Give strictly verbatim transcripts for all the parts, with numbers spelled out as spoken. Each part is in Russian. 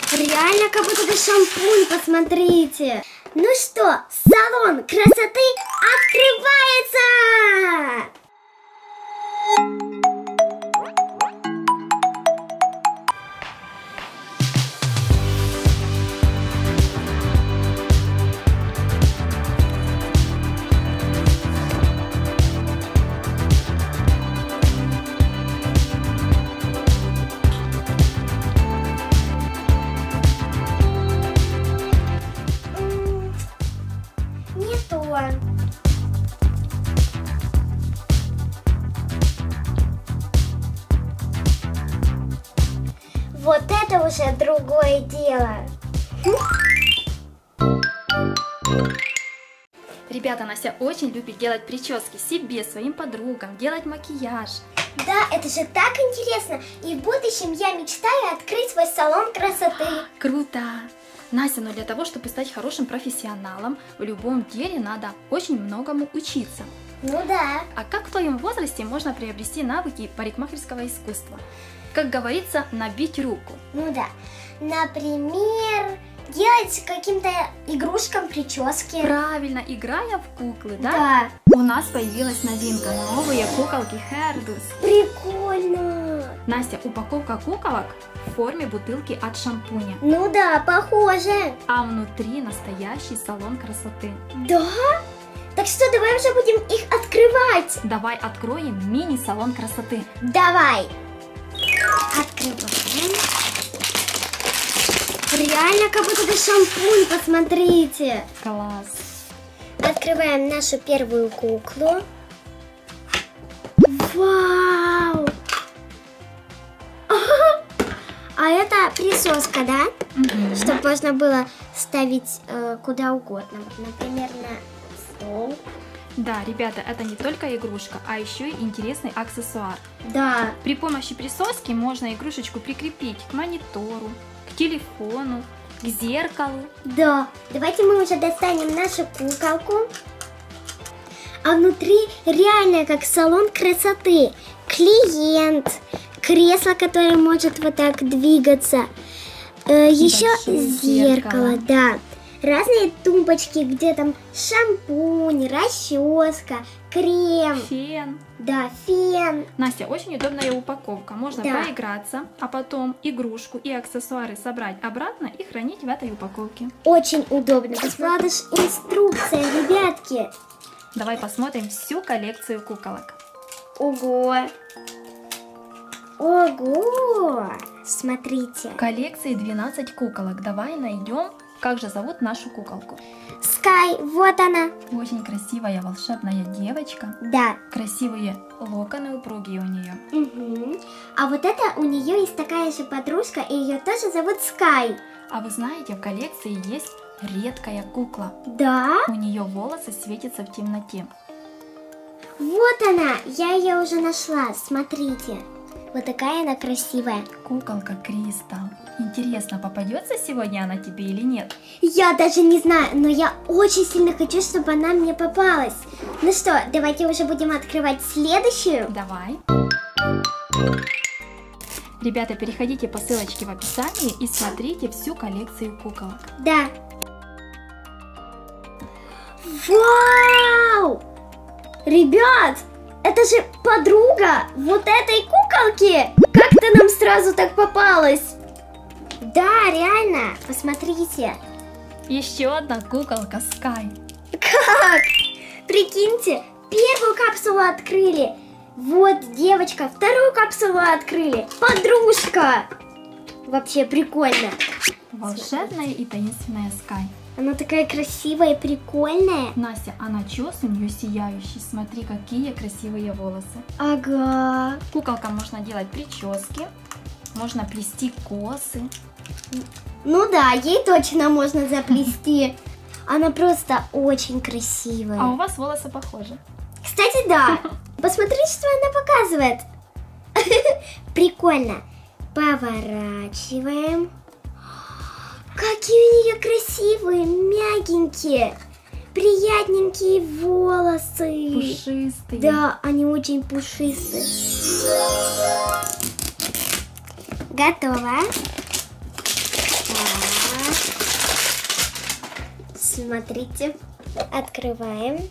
Реально, как будто это шампунь, посмотрите. Ну что, салон красоты открывается! Вот это уже другое дело. Ребята, Настя очень любит делать прически себе, своим подругам, делать макияж. Да, это же так интересно. И в будущем я мечтаю открыть свой салон красоты. Круто! Настя, но для того, чтобы стать хорошим профессионалом, в любом деле надо очень многому учиться. Ну да. А как в твоем возрасте можно приобрести навыки парикмахерского искусства? Как говорится, набить руку. Ну да. Например, делать каким-то игрушкам прически. Правильно, играя в куклы, да? Да. У нас появилась новинка, новые куколки Hairdos. Прикольно. Настя, упаковка куколок в форме бутылки от шампуня. Ну да, похоже. А внутри настоящий салон красоты. Да? Так что давай уже будем их открывать. Давай откроем мини-салон красоты. Давай. Открываем. Реально, как будто это шампунь, посмотрите. Класс. Открываем нашу первую куклу. Вау! А это присоска, да? Угу. Чтобы можно было ставить э, куда угодно. Вот, например, на стол. Да, ребята, это не только игрушка, а еще и интересный аксессуар. Да. При помощи присоски можно игрушечку прикрепить к монитору, к телефону, к зеркалу. Да. Давайте мы уже достанем нашу куколку. А внутри реально как салон красоты. Клиент, кресло, которое может вот так двигаться. Э, еще зеркало, зеркало, да. Разные тумбочки, где там шампунь, расческа, крем. Фен. Да, фен. Настя, очень удобная упаковка. Можно Да. поиграться, а потом игрушку и аксессуары собрать обратно и хранить в этой упаковке. Очень удобно. Посмотрите, инструкция, ребятки. Давай посмотрим всю коллекцию куколок. Ого. Ого. Смотрите. В коллекции двенадцать куколок. Давай найдем, как же зовут нашу куколку. Скай, вот она. Очень красивая волшебная девочка. Да. Красивые локоны упругие у нее. Угу. А вот это у нее есть такая же подружка, и ее тоже зовут Скай. А вы знаете, в коллекции есть редкая кукла. Да? У нее волосы светятся в темноте. Вот она, я ее уже нашла, смотрите. Вот такая она красивая. Куколка Кристал. Интересно, попадется сегодня она тебе или нет? Я даже не знаю, но я очень сильно хочу, чтобы она мне попалась. Ну что, давайте уже будем открывать следующую. Давай. Ребята, переходите по ссылочке в описании и смотрите всю коллекцию куколок. Да. Вау! Ребят, это же подруга вот этой куколки. Как-то нам сразу так попалась. Да, реально, посмотрите. Еще одна куколка Скай. Как? Прикиньте, первую капсулу открыли. Вот девочка, вторую капсулу открыли. Подружка. Вообще прикольно. Волшебная и таинственная Скай. Она такая красивая, прикольная. Настя, а начес у нее сияющий. Смотри, какие красивые волосы. Ага. Куколкам можно делать прически, можно плести косы. Ну да, ей точно можно заплести. Она просто очень красивая. А у вас волосы похожи. Кстати, да. Посмотрите, что она показывает. Прикольно. Поворачиваем. Какие у нее красивые, мягенькие, приятненькие волосы. Пушистые. Да, они очень пушистые. Готово. Так. Смотрите, открываем.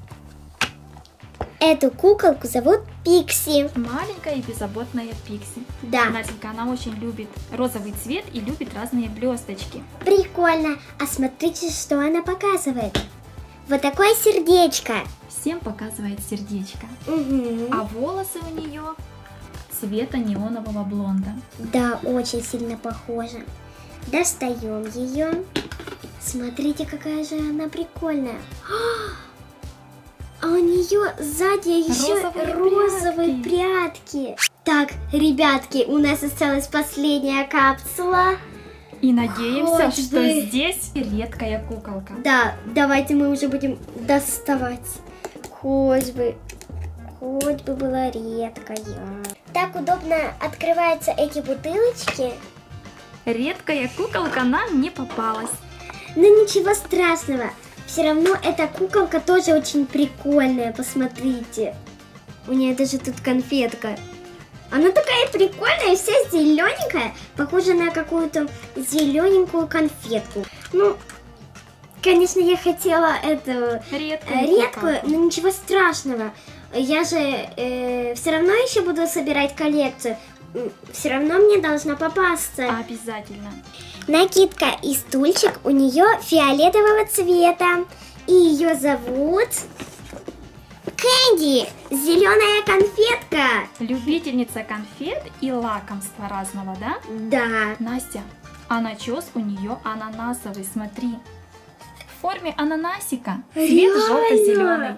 Эту куколку зовут Пикси. Маленькая и беззаботная Пикси. Да. Настенька, она очень любит розовый цвет и любит разные блесточки. Прикольно. А смотрите, что она показывает. Вот такое сердечко. Всем показывает сердечко. Угу. А волосы у нее цвета неонового блонда. Да, очень сильно похоже. Достаем ее. Смотрите, какая же она прикольная. А у нее сзади еще Розовые розовые прядки. прядки. Так, ребятки, у нас осталась последняя капсула. И надеемся, Хоть что бы. здесь редкая куколка. Да, давайте мы уже будем доставать. Хоть бы, хоть бы была редкая. Так удобно открываются эти бутылочки. Редкая куколка нам не попалась. Но ничего страшного. Все равно эта куколка тоже очень прикольная. Посмотрите. У нее даже тут конфетка. Она такая прикольная, вся зелененькая. Похожа на какую-то зелененькую конфетку. Ну, конечно, я хотела эту Редкую, редкую, куколку. но ничего страшного. Я же э, все равно еще буду собирать коллекцию. Все равно мне должна попасться. Обязательно. Накидка и стульчик у нее фиолетового цвета. И ее зовут Кэнди, зеленая конфетка. Любительница конфет и лакомства разного, да? Да. Настя, а начес у нее ананасовый, смотри. В форме ананасика. Цвет Реально? желто-зеленый.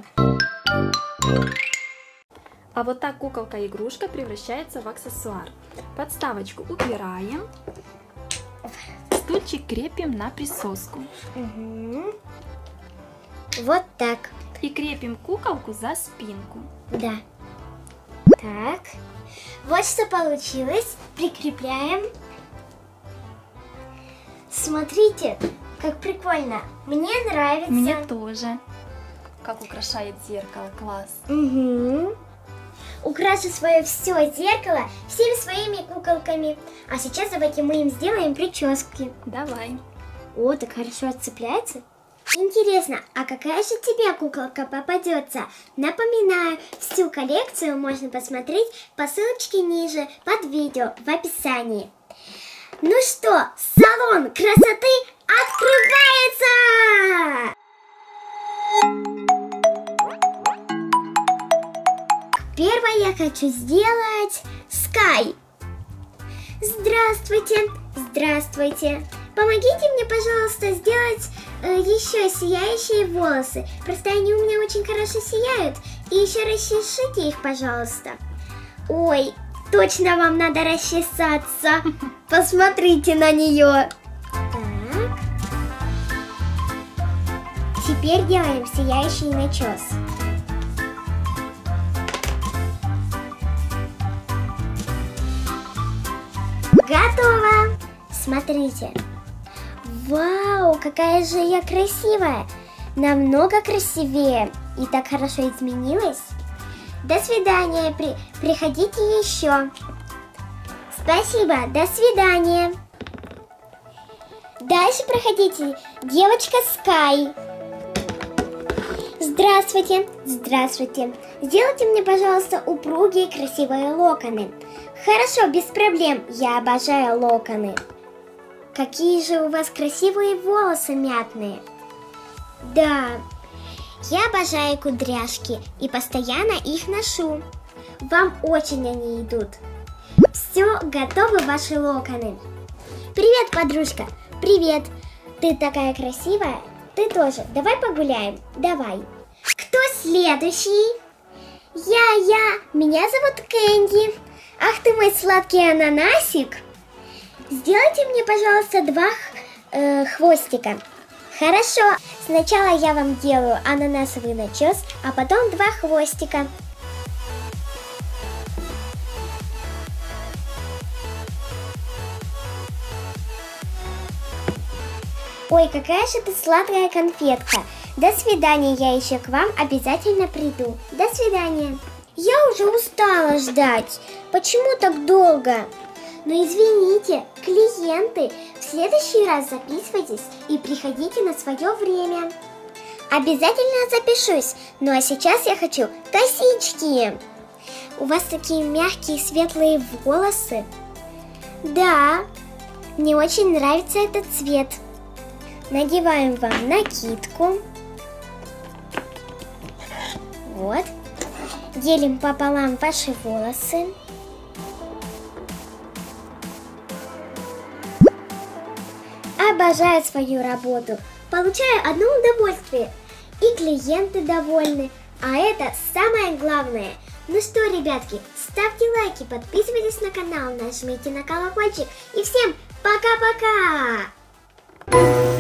А вот так куколка-игрушка превращается в аксессуар. Подставочку убираем. Стульчик крепим на присоску. Угу. Вот так. И крепим куколку за спинку. Да. Так. Вот что получилось. Прикрепляем. Смотрите, как прикольно. Мне нравится. Мне тоже. Как украшает зеркало, класс. Угу. Украшу свое все зеркало всеми своими куколками. А сейчас давайте мы им сделаем прически. Давай. О, так хорошо отцепляется. Интересно, а какая же тебе куколка попадется? Напоминаю, всю коллекцию можно посмотреть по ссылочке ниже под видео в описании. Ну что, салон красоты открывается! Первое я хочу сделать Скай. Здравствуйте, здравствуйте. Помогите мне, пожалуйста, сделать э, еще сияющие волосы. Просто они у меня очень хорошо сияют. И еще расчешите их, пожалуйста. Ой, точно вам надо расчесаться. Посмотрите на нее. Так. Теперь делаем сияющий начес. Готово! Смотрите. Вау, какая же я красивая! Намного красивее. И так хорошо изменилась. До свидания. При... Приходите еще. Спасибо. До свидания. Дальше проходите. Девочка Скай. Здравствуйте. Здравствуйте. Сделайте мне, пожалуйста, упругие красивые локоны. Хорошо, без проблем. Я обожаю локоны. Какие же у вас красивые волосы мятные. Да, я обожаю кудряшки и постоянно их ношу. Вам очень они идут. Все, готовы ваши локоны. Привет, подружка. Привет. Ты такая красивая. Ты тоже. Давай погуляем. Давай. Кто следующий? Я, я. Меня зовут Кэнди. Ах ты мой сладкий ананасик. Сделайте мне, пожалуйста, два э, хвостика. Хорошо. Сначала я вам делаю ананасовый начес, а потом два хвостика. Ой, какая же ты сладкая конфетка. До свидания, я еще к вам обязательно приду. До свидания. Я уже устала ждать. Почему так долго? Но извините, клиенты, в следующий раз записывайтесь и приходите на свое время. Обязательно запишусь. Ну а сейчас я хочу косички. У вас такие мягкие светлые волосы. Да, мне очень нравится этот цвет. Надеваем вам накидку. Вот. Делим пополам ваши волосы. Обожаю свою работу. Получаю одно удовольствие. И клиенты довольны. А это самое главное. Ну что, ребятки, ставьте лайки, подписывайтесь на канал, нажмите на колокольчик. И всем пока-пока!